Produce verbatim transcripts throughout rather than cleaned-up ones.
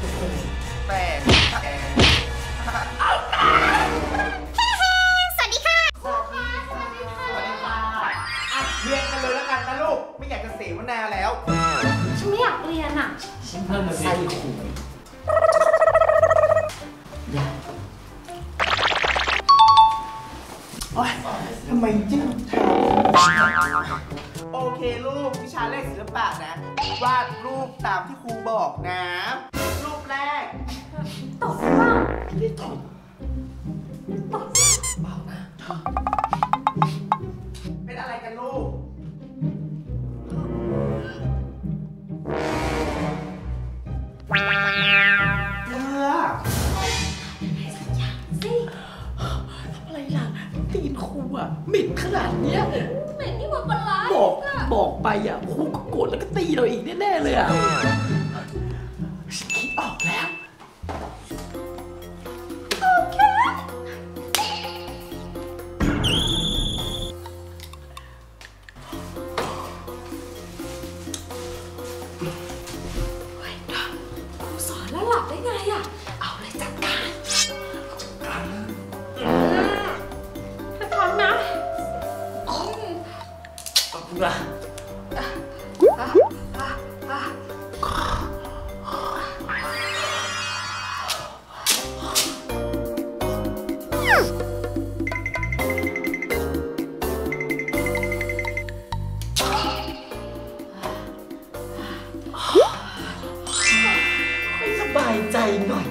แปดแปดสวัสดีค่ะสวัสดีค่ะสวัสดีค่ะสวัสดีค่ะอ่ะเรียนกันเลยแล้วกันนะลูกไม่อยากจะเสียวนาแล้วฉันไม่อยากเรียนอ่ะฉันเพิ่มมาใส่ขู่อย่าโอ๊ยทำไมจิ้มเท้าโอเคลูกวิชาเลขศิลปะนะวาดรูปตามที่ครูบอกนะรูปแรกตบบ้างไม่ได้ตบตบเบานะเป็นอะไรกันลูกเกลือสิทำอะไรล่ะตีนครูอ่ะเหม็นขนาดเนี้ยเหม็นที่มันปลาร้าบอกบอกไปอ่ะครูก็โกรธแล้วก็ตีเราอีกแน่ๆเลยอ่ะฉันคิดออกแล้วโอเคครูสอนแล้วหลับได้ไงอ่ะเอาเลยจัดการถ้าทำนะขอบคุณนะให้สบายใจหน่อย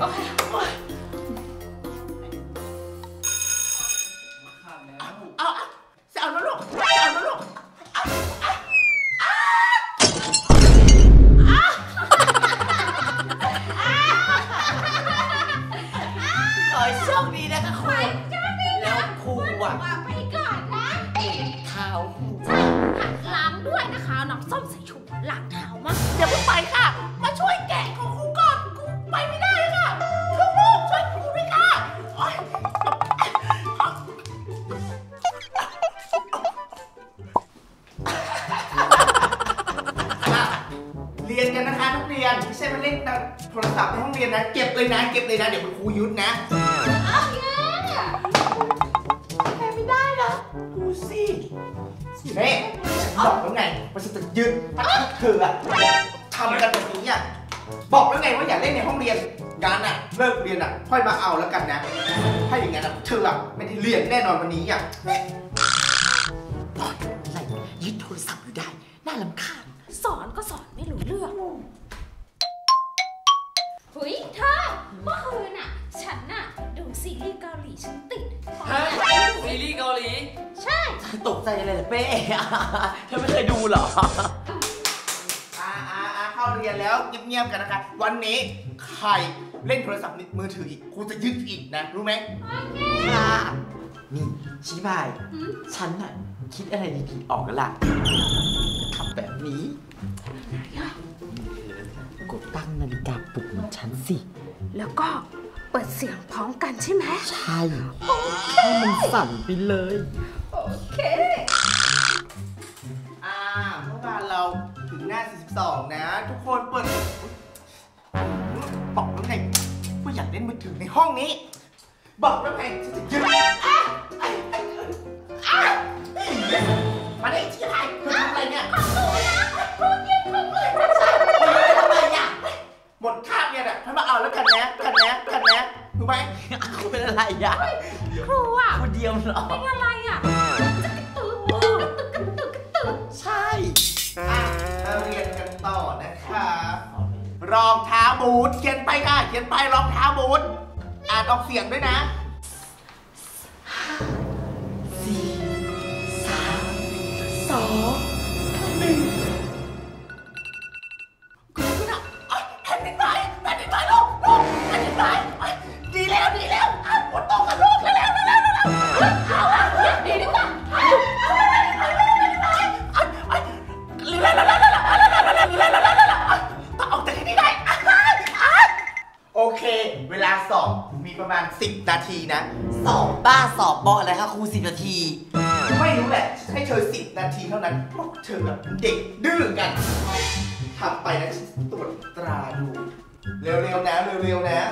เอาจะเอาแล้วลูกจะเอาแล้วลูกขอโชคดีนะคะครูแล้วครูอ่ะไปก่อนนะเท้าใช่ล้างด้วยนะคะน้องส้มใส่ชุดล้างเท้ามาเดี๋ยวเพิ่งไปค่ะมาช่วยแกะของครูก่อนครูไปไม่ได้ค่ะลูกๆช่วยครูด้วยค่ะเรียนกันนะคะทุกเรียนไม่ใช่มาเล่นโทรศัพท์ในห้องเรียนนะเก็บเลยนะเก็บเลยนะเดี๋ยวคุณครูยุดนะเอาเงี้ยแกไม่ได้นะดูสิเฮ้ยบอกแล้วไงว่าฉันจะยึดถ้าเธอทำกันแบบนี้อ่ะบอกแล้วไงว่าอย่าเล่นในห้องเรียนงานอ่ะเลิกเรียนอ่ะค่อยมาเอาแล้วกันนะถ้าอย่างนั้นเธอไม่ได้เรียนแน่นอนวันนี้อ่ะอะไรยึดโทรศัพท์อยู่ได้น่ารำคาญสอนก็สอนไม่รู้เรื่องเฮ้ยเธอเมื่อคืนอ่ะฉันน่ะดูซีรีส์เกาหลีฉันติดฮะซีรีส์เกาหลีใช่ตกใจอะไรล่ะเป้เธอไม่เคยดูหรออ่าอ่าอ่าเข้าเรียนแล้วเงียบๆกันนะคะวันนี้ใครเล่นโทรศัพท์มือถืออีกครูจะยึดอีกนะรู้ไหมค่ะนี่ชี้บายฉันน่ะคิดอะไรดีๆออกแล้วล่ะทำแบบนี้กดตั้งนาฬิกาปลุกเหมือนฉันสิแล้วก็เปิดเสียงพร้อมกันใช่ไหมใช่ให้มันสั่นไปเลยโอเคอ่าเมื่อวานเราถึงหน้าสี่สิบสองนะทุกคนเปิดบอกแล้วไงว่าอยากเล่นมือถือในห้องนี้บอกแล้วไงฉันจะยึดมาดิชี้อะไรเธอทำอะไรเนี่ยขอโทษนะครูยึดของเลยนะฉันทำไมอ่ะหมดคาบเนี่ยแหละให้มาเอาแล้วกันนะกันนะกันนะรู้ไหมครูเป็นอะไรอ่ะครูอ่ะครูเดียวหรอเป็นอะไรอ่ะจะกระตุกกระตุกกระตุกกระตุกใช่มาเรียนกันต่อนะคะรองเท้าบูทเขียนไปค่ะเขียนไปรองเท้าบูทอ่านออกเสียงด้วยนะสี่สามสองหนึ่งคุณน่ะแผ่นดินไหวแผ่นดินไหวลูกลูกแผ่นดินไหวดีแล้วดีแล้วฝนตกกับลูกแล้วแล้วแล้วแล้วเอาละดีดีกว่าเอาแต่ที่นี่ได้โอเคเวลาสอบมีประมาณสิบนาทีนะสอบบ้าสอบบออะไรคะครูสิบนาทีไม่รู้แหละให้เธอสิบนาทีเท่านั้นเพราะเธอแบบเด็กดื้อกันทำไปนะตรวจตราดูเร็วๆนะเร็วๆนะ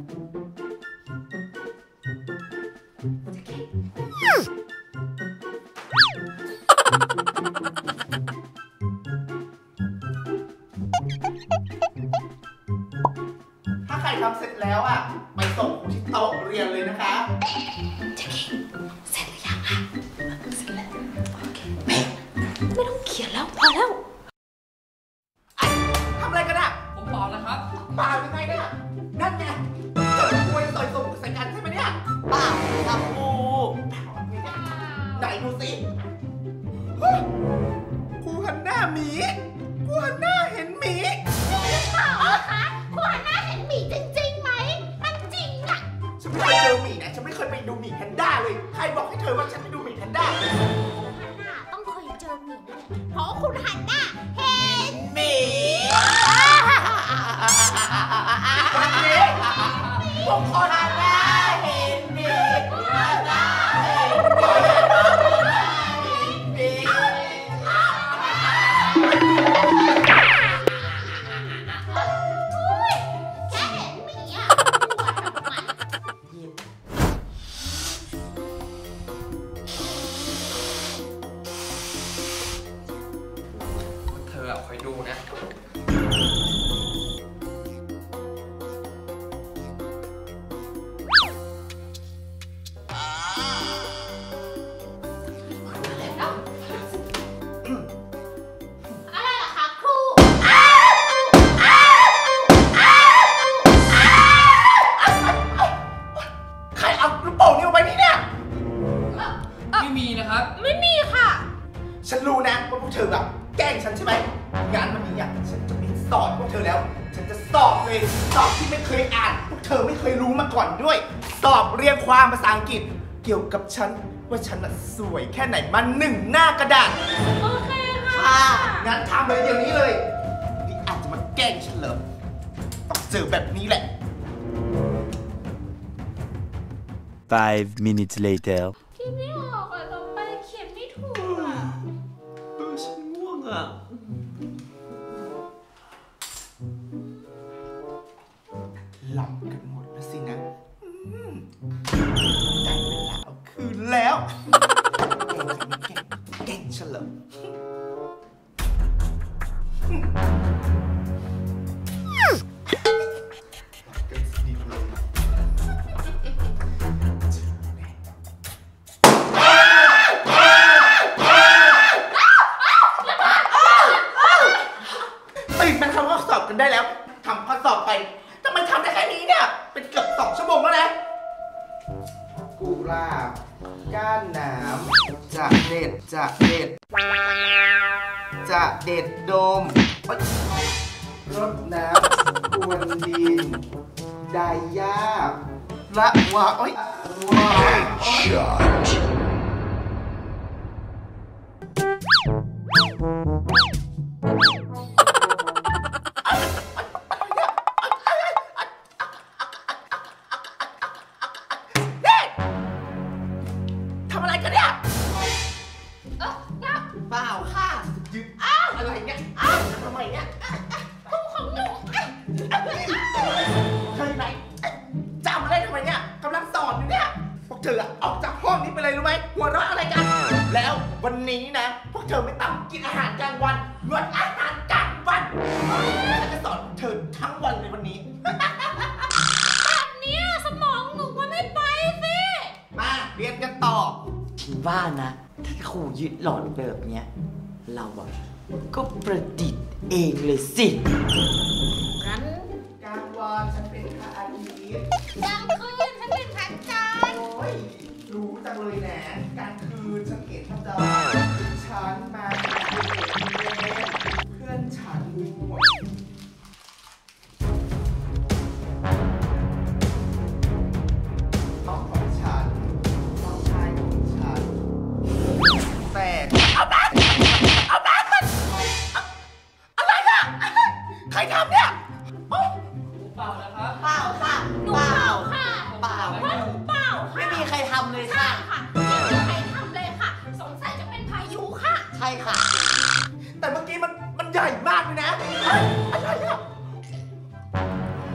ถ้าใครทำเสร็จแล้วอ่ะไปส่งที่โต๊ะเรียนเลยนะคะเจ๊กี้เสร็จหรือยังคะเสร็จแล้วโอเคแม่ไม่ต้องเขียนแล้วพอแล้วทำอะไรกันอ่ะผมเปล่านะครับเปล่ายังไงเนี่ยนั่นไงเกิดมวยต่อยส่งใส่กันใช่ไหมเนี่ยเปล่าครับครูไหนดูสิครูหันหน้าหมีครูหันหน้าเห็นหมีจริงหรือเปล่าคะครูหันหน้าเห็นหมีจริงๆไหมมันจริงอะฉันไม่เคยเจอหมีนะฉันไม่เคยไปดูหมีแพนด้าเลยใครบอกให้เธอว่าฉันไปดูหมีแพนด้าครูหันหน้าต้องเคยเจอหมีนั่นแหละเพราะคุณหันหน้าเห็นหมีผมขอหันหน้าเห็นหมีหันหน้าเห็นหมีหมีแค่เห็นหมีอ่ะกลัวทำไมเธอคอยดูนะฉันรู้นะว่าพวกเธอแบบแกล้งฉันใช่ไหมงานวันนี้อ่ะฉันจะไม่สอนพวกเธอแล้วฉันจะสอบเลยสอบที่ไม่เคยอ่านพวกเธอไม่เคยรู้มาก่อนด้วยสอบเรียงความภาษาอังกฤษเกี่ยวกับฉันว่าฉันน่ะสวยแค่ไหนมาหนึ่งหน้ากระดาษโอเคค่ะงั้นทำเลยเดี๋ยวนี้เลยนี่อาจจะมาแกล้งฉันเหรอต้องเจอแบบนี้แหละ Five minutes later คิดไม่ออกอ่ะต่อไปเขียนไม่ถูกอ่ะเออฉันง่วงอ่ะหลับกันหมดแล้วสินะได้เวลาเอาคืนแล้วแกล้งแกล้งฉันเหรอได้แล้วทำข้อสอบไปทำไมทำได้แค่นี้เนี่ยเป็นเกือบสองชั่วโมงแล้วนะกุหลาบก้านหนามจะเด็ดจะเด็ดจะเด็ดโดมรดน้ำกวนดินไดหญ้าละวาโอ้ยวายทำอะไรกันเนี่ยเออเนี่ยเปล่าค่ะยืนอ้าวอะไรเนี่ยอ้าวทำไมเนี่ยคู่ของหนูเธอไหนจำอะไรทำไมเนี่ยกำลังสอนอยู่เนี่ยพวกเธอออกจากห้องนี้ไปเลยรู้ไหมหัวเราะอะไรกันแล้ววันนี้นะพวกเธอไม่ต้องกินอาหารกลางวันงดอาหารกลางวันฉันจะสอนเธอทั้งวันเลยวันนี้แบบนี้สมองหนูมันไม่ไปสิมาเรียนกันต่อฉันว่านะถ้าครูยึดหลอดแบบเนี้ยเราอะก็ประดิษฐ์เองเลยสิงั้นกลางวันฉันเป็นพระอาทิตย์กลางคืนฉันเป็นพระจันทร์โอ้ยรู้จังเลยนะกลางคืนฉันเห็นพระจันทร์ฉันมาเพื่อนฉันมีหมดต้องของฉันต้องชายของฉันแต่เอาบ้านเอาบ้านมันอะไรอะใครทำเนี่ยเปล่านะครับเปล่าค่ะหนูเปล่าค่ะเปล่าว่าหนูเปล่าค่ะไม่มีใครทำเลยค่ะไม่มีใครทำเลยค่ะสงสัยจะเป็นพายุค่ะใช่ค่ะแต่เมื่อกี้มันมันใหญ่มากเลยนะอะไรอะ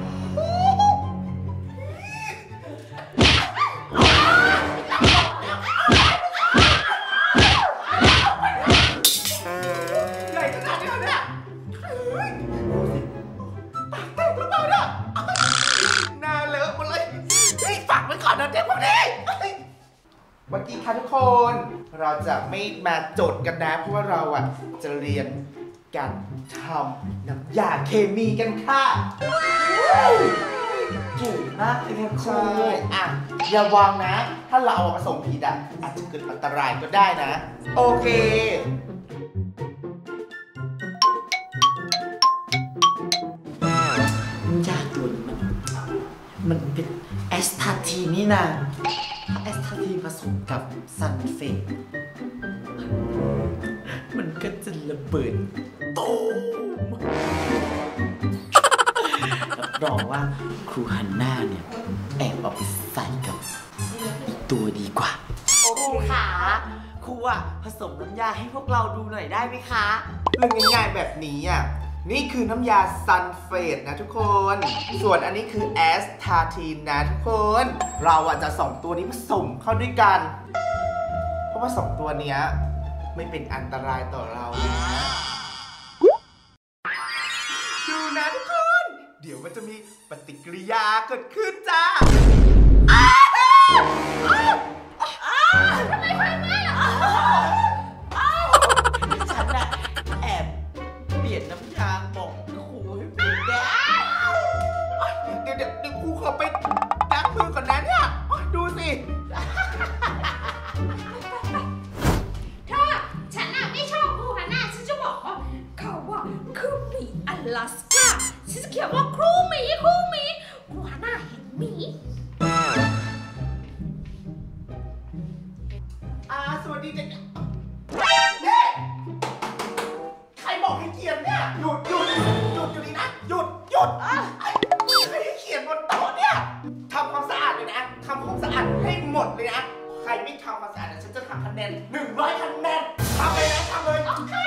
นะเด็กพวกนี้วันนี้ค่ะทุกคน เราจะไม่มาโจทย์กันนะเพราะว่าเราอ่ะจะเรียนการทำน้ำยาเคมีกันค่ะเก่งมากเลยค่ะครูใช่อ่ะอย่าวางนะ ถ้าเราเอาผสมผิดอ่ะอาจจะเกิดอันตรายก็ได้นะ โอเคน้ำยาตัวนี้มันมันเป็นแอสทาทีนนี่นะถ้าแอสทาทีนผสมกับซันเฟตมันก็จะระเบิดตูมรับรองว่าครูฮันน่าเนี่ยแอบเอาไปใส่กับอีกตัวดีกว่าครูค่ะครูอะผสมน้ำยาให้พวกเราดูหน่อยได้ไหมคะเรื่องง่ายๆแบบนี้อ่ะนี่คือน้ำยาซันเฟตนะทุกคน ส่วนอันนี้คือแอสทาทีนนะทุกคน เราอ่ะจะสองตัวนี้ผสมเข้าด้วยกัน เพราะว่าสองตัวเนี้ยไม่เป็นอันตรายต่อเรานะดูนะทุกคน เดี๋ยวมันจะมีปฏิกิริยาเกิดขึ้นจ้าทำไมไฟไหม้ล่ะฉันน่ะแอบเปลี่ยนน้ำยาบอกครูให้เป็นแดงเดี๋ยวเดี๋ยวเดี๋ยวครูขอไปล้างมือก่อนนะเนี่ยดูสิเธอฉันน่ะไม่ชอบครูฮันน่าฉันจะบอกว่าเขาว่าคือหมีอลาสก้าฉันจะเขียนว่าครูหมีครูหมีครูฮันน่าเห็นหมีอ่าสวัสดีเด็กเนี่ยใครบอกให้เขียนเนี่ยหยุดหยุดหยุดอยู่นี่นะหยุดหยุดใครให้เขียนบนโต๊ะเนี่ยทำความสะอาดเลยนะทำความสะอาดให้หมดเลยนะใครไม่ทำความสะอาดฉันจะทำคะแนนหนึ่งร้อยคะแนนทำเลยนะทำเลยโอเค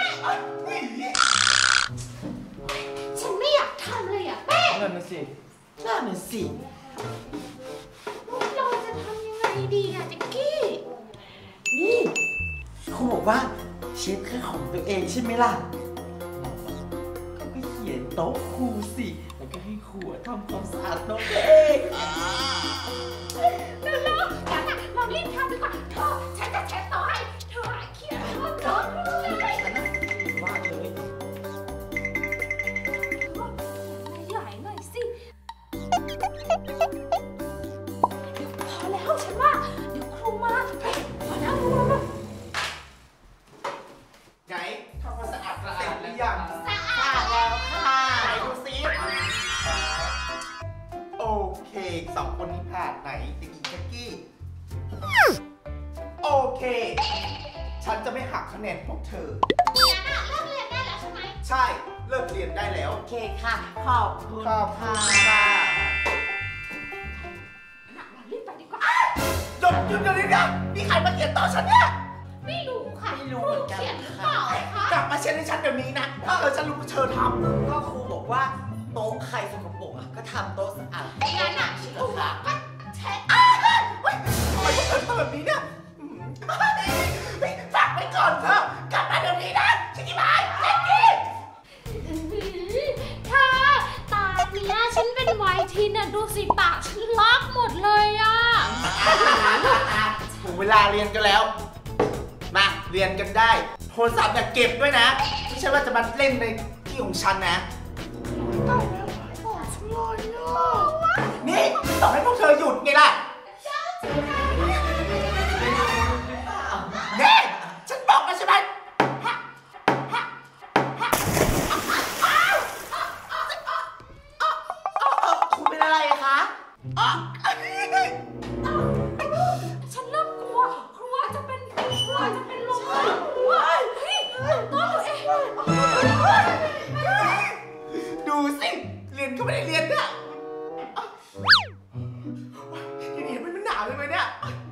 ฉันไม่อยากทำเลยอ่ะแม่นั่นน่ะสินั่นน่ะสิเราจะทำยังไงดีอ่ะแจ็คกี้นี่ครูบอกว่าเชฟแค่ของตัวเองใช่ไหมล่ะก็ไปเขียนโต๊ะครูสิแล้วก็ให้ครูทำความสะอาดโต๊ะเองเร็วๆงั้นน่ะเรารีบทำดีกว่าเธอฉันจะเช็ดโต๊ะให้เธอเขียนโต๊ะโต๊ะเลยว่าเลยใหญ่หน่อยสิพอแล้วฉันว่าเดี๋ยวครูมาพอแล้วครูมาไหนทำความสะอาดเสร็จหรือยังสะอาดแล้วค่ะไหนดูซิโอเคสองคนนี้ผ่านไหนเด็กหญิงแจ็คกี้โอเคฉันจะไม่หักคะแนนพวกเธองั้นน่ะเลิกเรียนได้แล้วใช่ไหมใช่เลิกเรียนได้แล้วโอเคค่ะขอบคุณขอบคุณค่ะเรารีบไปดีกว่าหยุดหยุดเดี๋ยวนี้นะนี่ใครมาเขียนต่อฉันเนี่ยไม่รู้ค่ะไม่รู้เหมือนกันเขียนหรือเปล่าคะกลับมาเช็ดให้ฉันเดี๋ยวนี้นะถ้าเออฉันรู้ว่าเธอทำก็ครูบอกว่าโต๊ะใครสกปรกอ่ะก็ทำโต๊ะสะอาดงั้นน่ะครูก็เช็ดทำไมพวกเธอทำแบบนี้เนี่ยฝากไว้ก่อนเถอะกลับมาเดี๋ยวนี้นะชิคกี้พายเล็กกี้เธอตาเนี้ยฉันเป็นไวทีน่ะดูสิปากฉันล็อกหมดเลยอ่ะถึงเวลาเรียนกันแล้วมาเรียนกันได้โทรศัพท์อย่าเก็บด้วยนะไม่ใช่ว่าจะมาเล่นในที่ของฉันนะนี่ต่อให้พวกเธอหยุดไงล่ะเน่ฉันบอกแล้วใช่ไหมคุณเป็นอะไรคะฉันเริ่มกลัวกลัวจะเป็นกลัวจะเป็นลมกลัวเฮ้ยตัวเองดูสิเรียนก็ไม่ได้เรียนเนี่ยทีนี้มันหนาวเลยไหมเนี่ย